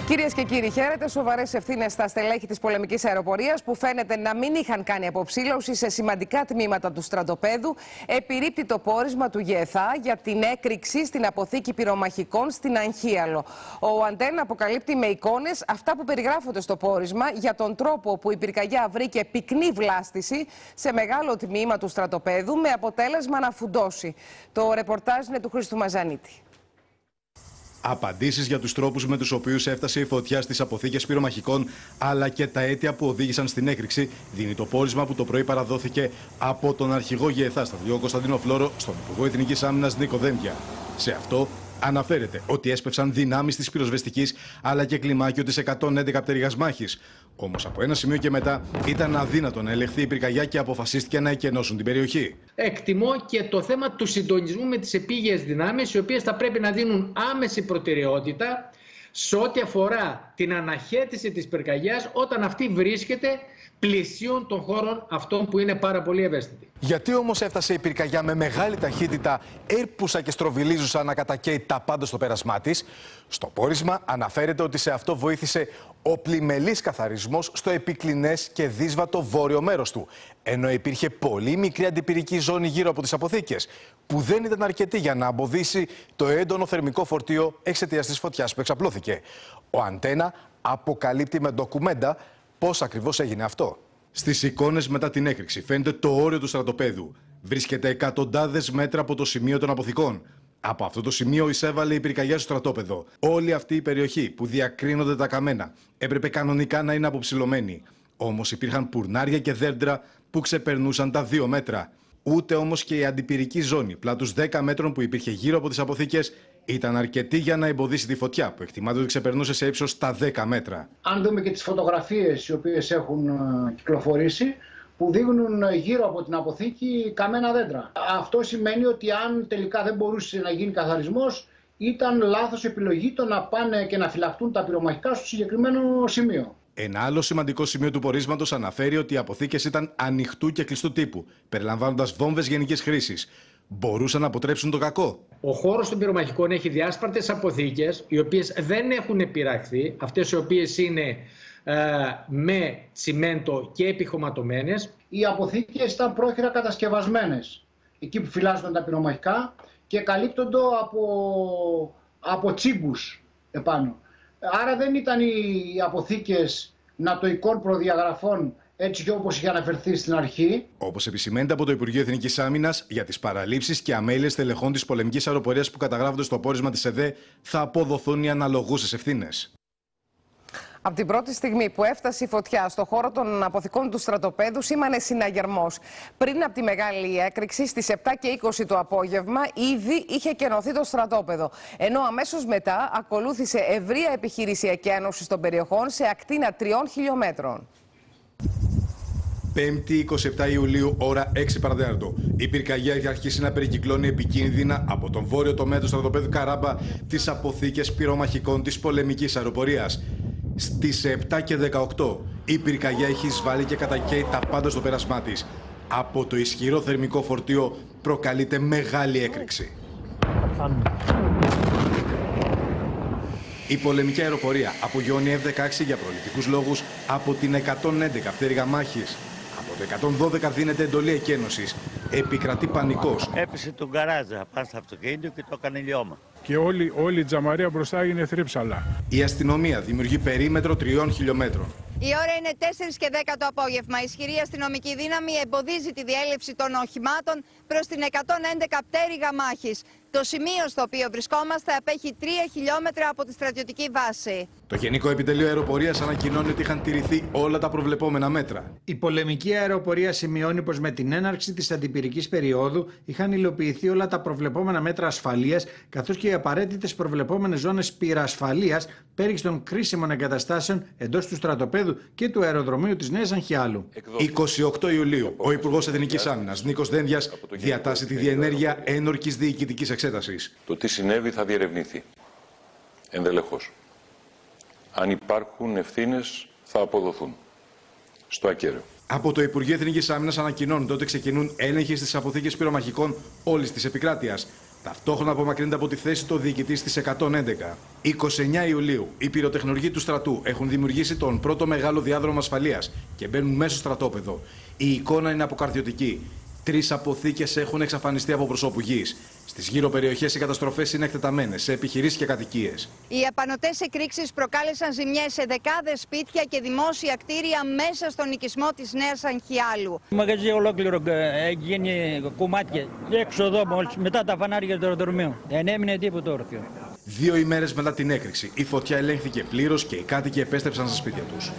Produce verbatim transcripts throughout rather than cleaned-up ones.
Κυρίες και κύριοι, χαίρετε. Σοβαρές ευθύνες στα στελέχη της πολεμικής αεροπορίας που φαίνεται να μην είχαν κάνει αποψήλωση σε σημαντικά τμήματα του στρατοπέδου. Επιρρίπτει το πόρισμα του ΓΕΘΑ για την έκρηξη στην αποθήκη πυρομαχικών στην Αγχίαλο. Ο Αντένα αποκαλύπτει με εικόνες αυτά που περιγράφονται στο πόρισμα για τον τρόπο που η πυρκαγιά βρήκε πυκνή βλάστηση σε μεγάλο τμήμα του στρατοπέδου με αποτέλεσμα να φουντώσει. Το ρεπορτάζ είναι του Χρήστου Μαζανίτη. Απαντήσεις για τους τρόπους με τους οποίους έφτασε η φωτιά στις αποθήκες πυρομαχικών, αλλά και τα αίτια που οδήγησαν στην έκρηξη, δίνει το πόρισμα που το πρωί παραδόθηκε από τον αρχηγό ΓΕΘΑ, στρατηγό Κωνσταντίνο Φλόρο, στον Υπουργό Εθνικής Άμυνας Νίκο Δένδια. Σε αυτό αναφέρεται ότι έσπευσαν δυνάμεις της πυροσβεστικής αλλά και κλιμάκιο της εκατόν έντεκα πτέρυγας μάχης. Όμως από ένα σημείο και μετά ήταν αδύνατο να ελεγχθεί η πυρκαγιά και αποφασίστηκε να εκενώσουν την περιοχή. Εκτιμώ και το θέμα του συντονισμού με τις επίγειες δυνάμεις, οι οποίες θα πρέπει να δίνουν άμεση προτεραιότητα σε ό,τι αφορά την αναχέτηση της πυρκαγιάς όταν αυτή βρίσκεται πλησίων των χώρων αυτών που είναι πάρα πολύ ευαίσθητοι. Γιατί όμως έφτασε η πυρκαγιά με μεγάλη ταχύτητα, έρπουσα και στροβιλίζουσα να κατακαίει τα πάντα στο πέρασμά της? Στο πόρισμα αναφέρεται ότι σε αυτό βοήθησε ο πλημελής καθαρισμός στο επικλινές και δύσβατο βόρειο μέρος του, ενώ υπήρχε πολύ μικρή αντιπυρική ζώνη γύρω από τις αποθήκες, που δεν ήταν αρκετή για να εμποδίσει το έντονο θερμικό φορτίο εξαιτίας της φωτιάς που εξαπλώθηκε. Ο Αντένα αποκαλύπτει με ντοκουμέντα πώς ακριβώς έγινε αυτό. Στις εικόνες μετά την έκρηξη φαίνεται το όριο του στρατοπέδου. Βρίσκεται εκατοντάδες μέτρα από το σημείο των αποθηκών. Από αυτό το σημείο εισέβαλε η πυρκαγιά στο στρατόπεδο. Όλη αυτή η περιοχή που διακρίνονται τα καμένα έπρεπε κανονικά να είναι αποψηλωμένη. Όμως υπήρχαν πουρνάρια και δέντρα που ξεπερνούσαν τα δύο μέτρα. Ούτε όμως και η αντιπυρική ζώνη πλάτους δέκα μέτρων που υπήρχε γύρω από τις αποθήκες ήταν αρκετή για να εμποδίσει τη φωτιά, που εκτιμάται ότι ξεπερνούσε σε ύψος τα δέκα μέτρα. Αν δούμε και τις φωτογραφίες οι οποίες έχουν κυκλοφορήσει, που δείχνουν γύρω από την αποθήκη καμένα δέντρα. Αυτό σημαίνει ότι αν τελικά δεν μπορούσε να γίνει καθαρισμός, ήταν λάθος επιλογή το να πάνε και να φυλαχτούν τα πυρομαχικά στο συγκεκριμένο σημείο. Ένα άλλο σημαντικό σημείο του πορίσματος αναφέρει ότι οι αποθήκες ήταν ανοιχτού και κλειστού τύπου, περιλαμβάνοντας βόμβες γενικής χρήσης. Μπορούσαν να αποτρέψουν το κακό. Ο χώρος των πυρομαχικών έχει διάσπαρτες αποθήκες, οι οποίες δεν έχουν επειραχθεί, αυτές οι οποίες είναι ε, με τσιμέντο και επιχωματωμένες. Οι αποθήκες ήταν πρόχειρα κατασκευασμένες, εκεί που φυλάσσονταν τα πυρομαχικά, και καλύπτονται από, από τσίμπους επάνω. Άρα δεν ήταν οι αποθήκες νατοικών προδιαγραφών, έτσι και όπως είχε αναφερθεί στην αρχή. Όπως επισημαίνεται από το Υπουργείο Εθνικής Άμυνας, για τις παραλήψεις και αμέλειες τελεχών της πολεμικής αεροπορίας που καταγράφονται στο πόρισμα της ΕΔΕ θα αποδοθούν οι αναλογούσες ευθύνες. Από την πρώτη στιγμή που έφτασε η φωτιά στο χώρο των αποθηκών του στρατοπέδου, σήμανε συναγερμός. Πριν από τη μεγάλη έκρηξη, στις επτά και είκοσι το απόγευμα, ήδη είχε κενωθεί το στρατόπεδο. Ενώ αμέσως μετά ακολούθησε ευρεία επιχειρησιακή ένωση των περιοχών σε ακτίνα τριών χιλιόμετρων. Πέμπτη εικοστή εβδόμη Ιουλίου, ώρα έξι παρά τέταρτο. Η πυρκαγιά έχει αρχίσει να περικυκλώνει επικίνδυνα από τον βόρειο τομέα του στρατοπέδου Καράμπα τις αποθήκες πυρομαχικών της πολεμικής αεροπορίας. Στις επτά και δεκαοκτώ η πυρκαγιά έχει εισβάλει και κατακαίει τα πάντα στο πέρασμά της. Από το ισχυρό θερμικό φορτίο προκαλείται μεγάλη έκρηξη. Η πολεμική αεροπορία απογειώνει εφ δεκαέξι για προληπτικούς λόγους από την εκατόν έντεκα πτέρυγα μάχης. Από το εκατόν δώδεκα δίνεται εντολή εκένωσης. Επικρατεί πανικός. Έπεσε τον γκαράζα πάνω στο αυτοκίνητο και το έκανε λιώμα. Και όλη, όλη η τζαμαρία μπροστά έγινε θρύψαλα. Η αστυνομία δημιουργεί περίμετρο τριών χιλιόμετρων. Η ώρα είναι τέσσερις και δέκα το απόγευμα. Η ισχυρή αστυνομική δύναμη εμποδίζει τη διέλευση των οχημάτων προς την εκατόν έντεκα πτέρυγα μάχης. Το σημείο στο οποίο βρισκόμαστε απέχει τρία χιλιόμετρα από τη στρατιωτική βάση. Το Γενικό Επιτελείο Αεροπορίας ανακοινώνει ότι είχαν τηρηθεί όλα τα προβλεπόμενα μέτρα. Η πολεμική αεροπορία σημειώνει πως με την έναρξη της αντιπυρικής περίοδου είχαν υλοποιηθεί όλα τα προβλεπόμενα μέτρα ασφαλείας, καθώς και οι απαραίτητες προβλεπόμενες ζώνες πυρασφαλείας πέριξ των κρίσιμων εγκαταστάσεων εντός του στρατοπέδου και του αεροδρομίου της Νέας Αγχιάλου. εικοστή ογδόη Ιουλίου, ο Υπουργός Εθνικής Άμυνας Νίκος Δένδιας διατάσσει τη διενέργεια ένορκης διοικητικής εξέτασης. Το τι συνέβη θα διερευνηθεί ενδελεχώς. Αν υπάρχουν ευθύνες, θα αποδοθούν στο ακέραιο. Από το Υπουργείο Εθνικής Άμυνας ανακοινώνεται ότι ξεκινούν έλεγχοι στις αποθήκες πυρομαχικών όλης της επικράτειας. Ταυτόχρονα απομακρύνεται από τη θέση το διοικητής της εκατόν έντεκα. είκοσι εννέα Ιουλίου, οι πυροτεχνουργοί του στρατού έχουν δημιουργήσει τον πρώτο μεγάλο διάδρομο ασφαλείας και μπαίνουν μέσα στο στρατόπεδο. Η εικόνα είναι αποκαρδιωτική. Τρεις αποθήκες έχουν εξαφανιστεί από προσώπου γης. Στις γύρω περιοχές οι καταστροφές είναι εκτεταμένες σε επιχειρήσεις και κατοικίες. Οι απανωτές εκρήξεις προκάλεσαν ζημιές σε δεκάδες σπίτια και δημόσια κτίρια μέσα στον οικισμό της Νέας Αγχιάλου. Το μαγαζί ολόκληρο έχει γίνει κομμάτια. Έξω εδώ, μόλις μετά τα φανάρια του αεροδρομίου. Δεν έμεινε τίποτα όρθιο. Δύο ημέρες μετά την έκρηξη, η φωτιά ελέγχθηκε πλήρως και οι κάτοικοι επέστρεψαν στα σπίτια τους.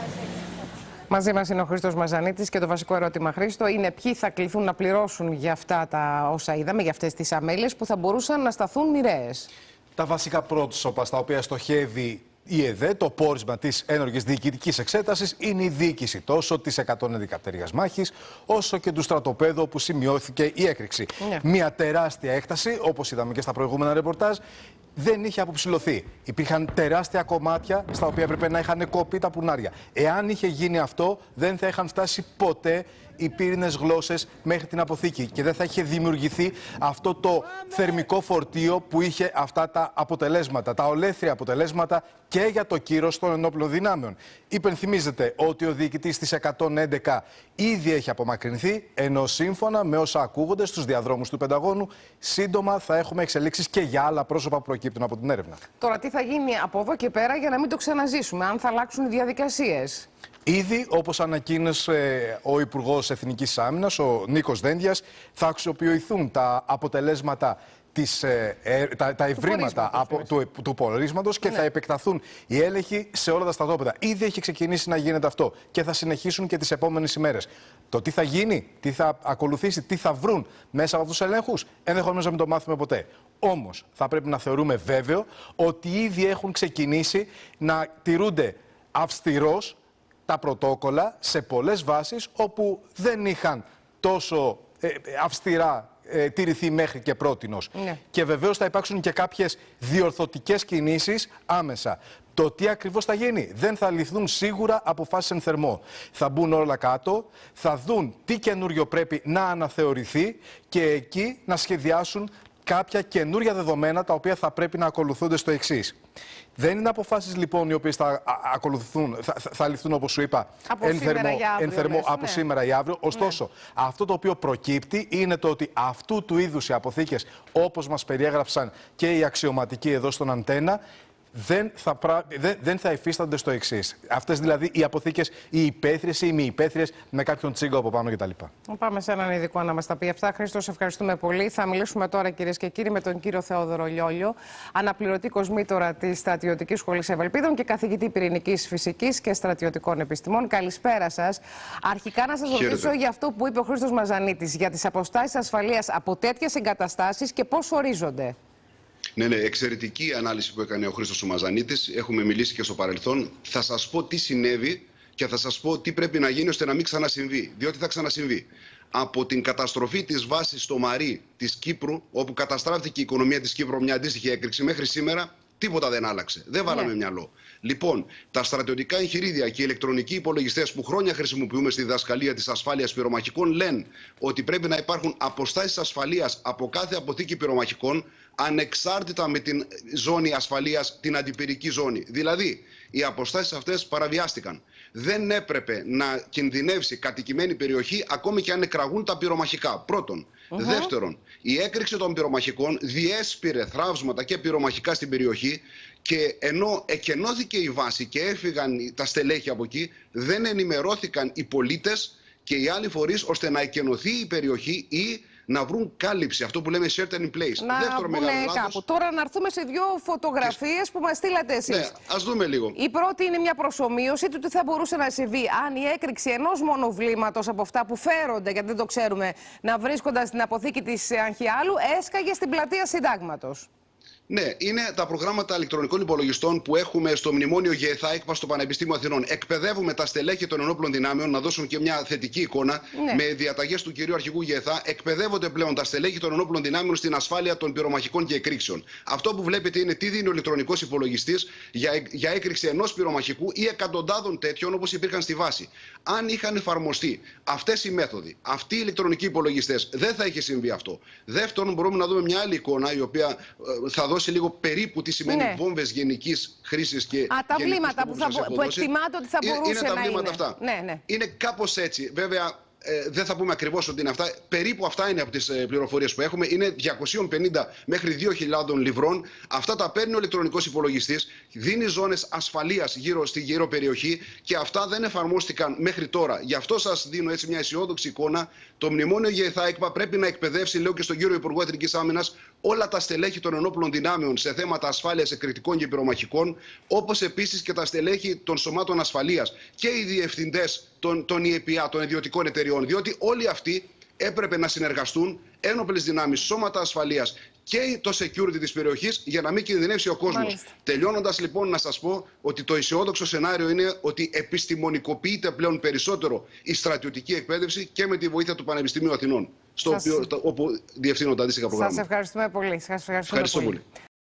Μαζί μας είναι ο Χρήστος Μαζανίτης και το βασικό ερώτημα, Χρήστο, είναι ποιοι θα κληθούν να πληρώσουν για αυτά τα όσα είδαμε, για αυτές τις αμέλειες που θα μπορούσαν να σταθούν μοιραίες. Τα βασικά πρόσωπα στα οποία στοχεύει η ΕΔΕ, το πόρισμα της ένορκης διοικητικής εξέτασης, είναι η διοίκηση τόσο της εκατόν έντεκα πτέρυγας μάχης, όσο και του στρατοπέδου όπου σημειώθηκε η έκρηξη. Ναι. Μια τεράστια έκταση, όπως είδαμε και στα προηγούμενα ρεπορτάζ, δεν είχε αποψηλωθεί. Υπήρχαν τεράστια κομμάτια στα οποία έπρεπε να είχαν κοπεί τα πουνάρια. Εάν είχε γίνει αυτό, δεν θα είχαν φτάσει ποτέ οι πύρινες γλώσσες μέχρι την αποθήκη και δεν θα είχε δημιουργηθεί αυτό το θερμικό φορτίο που είχε αυτά τα αποτελέσματα, τα ολέθρια αποτελέσματα και για το κύρος των ενόπλων δυνάμεων. Υπενθυμίζεται ότι ο διοικητής της εκατόν έντεκα ήδη έχει απομακρυνθεί, ενώ σύμφωνα με όσα ακούγονται στους διαδρόμους του Πενταγώνου, σύντομα θα έχουμε εξελίξεις και για άλλα πρόσωπα που προκύπτουν από την έρευνα. Τώρα, τι θα γίνει από εδώ και πέρα για να μην το ξαναζήσουμε, αν θα αλλάξουν οι διαδικασίες? Ήδη, όπως ανακοίνωσε ο Υπουργός Εθνικής Άμυνας, ο Νίκος Δένδιας, θα αξιοποιηθούν τα αποτελέσματα, της, ε, ε, τα, τα ευρήματα του από, του, του πορίσματος και ναι. θα επεκταθούν οι έλεγχοι σε όλα τα στρατόπεδα. Ήδη έχει ξεκινήσει να γίνεται αυτό και θα συνεχίσουν και τις επόμενες ημέρες. Το τι θα γίνει, τι θα ακολουθήσει, τι θα βρουν μέσα από αυτούς τους ελέγχους, ενδεχομένως να μην το μάθουμε ποτέ. Όμως, θα πρέπει να θεωρούμε βέβαιο ότι ήδη έχουν ξεκινήσει να τηρούνται αυστηρώς τα πρωτόκολλα σε πολλές βάσεις όπου δεν είχαν τόσο ε, αυστηρά ε, τηρηθεί μέχρι και πρότινος. Ναι. Και βεβαίως θα υπάρξουν και κάποιες διορθωτικές κινήσεις άμεσα. Το τι ακριβώς θα γίνει, δεν θα ληφθούν σίγουρα αποφάσεις εν θερμό. Θα μπουν όλα κάτω, θα δουν τι καινούριο πρέπει να αναθεωρηθεί και εκεί να σχεδιάσουν κάποια καινούρια δεδομένα τα οποία θα πρέπει να ακολουθούνται στο εξής. Δεν είναι αποφάσεις λοιπόν οι οποίες θα ακολουθούν, θα, θα ληφθούν όπως σου είπα από εν σήμερα θερμό, ή αύριο, εν θερμό, λες, από ναι. σήμερα ή αύριο. Ωστόσο, ναι. αυτό το οποίο προκύπτει είναι το ότι αυτού του είδους οι αποθήκες, όπως μας περιέγραψαν και οι αξιωματικοί εδώ στον Αντένα, δεν θα, πρα... δεν, δεν θα υφίστανται στο εξής. Αυτές δηλαδή οι αποθήκες, οι υπαίθριες ή οι μη υπαίθριες με κάποιον τσίγκο από πάνω κτλ. Πάμε σε έναν ειδικό να μας τα πει αυτά. Χρήστο, σε ευχαριστούμε πολύ. Θα μιλήσουμε τώρα, κυρίες και κύριοι, με τον κύριο Θεόδωρο Λιόλιο, αναπληρωτή κοσμήτορα της Στρατιωτικής Σχολής Ευελπίδων και καθηγητή πυρηνικής φυσικής και στρατιωτικών επιστημών. Καλησπέρα σας. Αρχικά να σας ρωτήσω για αυτό που είπε ο Χρήστος Μαζανίτης, για τις αποστάσεις ασφαλείας από τέτοιες εγκαταστάσεις και πώς ορίζονται. Ναι, ναι, εξαιρετική ανάλυση που έκανε ο Χρήστος ο Μαζανίτης. Έχουμε μιλήσει και στο παρελθόν. Θα σας πω τι συνέβη και θα σας πω τι πρέπει να γίνει ώστε να μην ξανασυμβεί. Διότι θα ξανασυμβεί. Από την καταστροφή της βάσης στο Μαρί της Κύπρου, όπου καταστράφηκε η οικονομία της Κύπρου, μια αντίστοιχη έκρηξη, μέχρι σήμερα τίποτα δεν άλλαξε. Δεν βάλαμε ναι. μυαλό. Λοιπόν, τα στρατιωτικά εγχειρίδια και οι ηλεκτρονικοί υπολογιστές που χρόνια χρησιμοποιούμε στη διδασκαλία της ασφάλειας πυρομαχικών λένε ότι πρέπει να υπάρχουν αποστάσεις ασφαλείας από κάθε αποθήκη πυρομαχικών, ανεξάρτητα με την ζώνη ασφαλείας, την αντιπυρική ζώνη. Δηλαδή, οι αποστάσεις αυτές παραβιάστηκαν. Δεν έπρεπε να κινδυνεύσει κατοικημένη περιοχή ακόμη και αν εκραγούν τα πυρομαχικά. Πρώτον. Uh-huh. Δεύτερον, η έκρηξη των πυρομαχικών διέσπηρε θραύσματα και πυρομαχικά στην περιοχή και ενώ εκενώθηκε η βάση και έφυγαν τα στελέχη από εκεί, δεν ενημερώθηκαν οι πολίτες και οι άλλοι φορείς ώστε να εκενωθεί η περιοχή ή να βρουν κάλυψη, αυτό που λέμε certain in place. Να Δεύτερο μεγάλο λάθος. Κάπου. Τώρα να έρθουμε σε δύο φωτογραφίες που μας στείλατε εσείς. Ναι, ας δούμε λίγο. Η πρώτη είναι μια προσομοίωση του τι θα μπορούσε να συμβεί αν η έκρηξη ενός μονοβλήματος από αυτά που φέρονται, γιατί δεν το ξέρουμε, να βρίσκονταν στην αποθήκη της Αγχιάλου, έσκαγε στην πλατεία Συντάγματος. Ναι, είναι τα προγράμματα ηλεκτρονικών υπολογιστών που έχουμε στο Μνημόνιο ΓΕΘΑ στο Πανεπιστήμιο Αθηνών. Εκπαιδεύουμε τα στελέχη των ενόπλων δυνάμεων, να δώσουν και μια θετική εικόνα, ναι. με διαταγές του κυρίου Αρχηγού ΓΕΘΑ. Εκπαιδεύονται πλέον τα στελέχη των ενόπλων δυνάμεων στην ασφάλεια των πυρομαχικών και εκρήξεων. Αυτό που βλέπετε είναι τι δίνει ο ηλεκτρονικός υπολογιστής για, για έκρηξη ενός πυρομαχικού ή εκατοντάδων τέτοιων όπως υπήρχαν στη βάση. Αν είχαν εφαρμοστεί αυτές οι μέθοδοι, αυτοί οι ηλεκτρονικοί υπολογιστές, δεν θα είχε συμβεί αυτό. Δεύτερον, μπορούμε να δούμε μια άλλη εικόνα, η οποία ε, θα δώσει λίγο περίπου τι σημαίνει ναι. βόμβες γενικής χρήσης και. Α, τα βλήματα που, θα, που εκτιμάται ότι θα μπορούσε είναι, είναι τα να βλήματα είναι. Αυτά. Ναι, ναι. Είναι κάπως έτσι. Βέβαια, ε, δεν θα πούμε ακριβώς ότι είναι αυτά. Περίπου αυτά είναι από τις ε, πληροφορίες που έχουμε. Είναι διακόσια πενήντα μέχρι δύο χιλιάδες λιβρών. Αυτά τα παίρνει ο ηλεκτρονικός υπολογιστής, δίνει ζώνες ασφαλείας γύρω στη γύρω περιοχή και αυτά δεν εφαρμόστηκαν μέχρι τώρα. Γι' αυτό σας δίνω έτσι μια αισιόδοξη εικόνα. Το Μνημόνιο ΓΕΘΑ πρέπει να εκπαιδεύσει, λέω και στον κύριο Υπουργό Εθνικής Άμυνας, όλα τα στελέχη των ενόπλων δυνάμεων σε θέματα ασφάλειας εκρηκτικών και πυρομαχικών, όπως επίσης και τα στελέχη των σωμάτων ασφαλείας και οι διευθυντές των, των ι ε πι έι, των ιδιωτικών εταιριών. Διότι όλοι αυτοί έπρεπε να συνεργαστούν, ένοπλες δυνάμεις, σώματα ασφαλείας και το security της περιοχής για να μην κινδυνεύσει ο κόσμος. Μάλιστα. Τελειώνοντας λοιπόν να σας πω ότι το αισιόδοξο σενάριο είναι ότι επιστημονικοποιείται πλέον περισσότερο η στρατιωτική εκπαίδευση και με τη βοήθεια του Πανεπιστημίου Αθηνών, στο σας... οποίο, όπου διευθύνονται αντίστοιχα προγράμματα. Σας ευχαριστούμε πολύ. Σας ευχαριστούμε Ευχαριστώ πολύ. πολύ.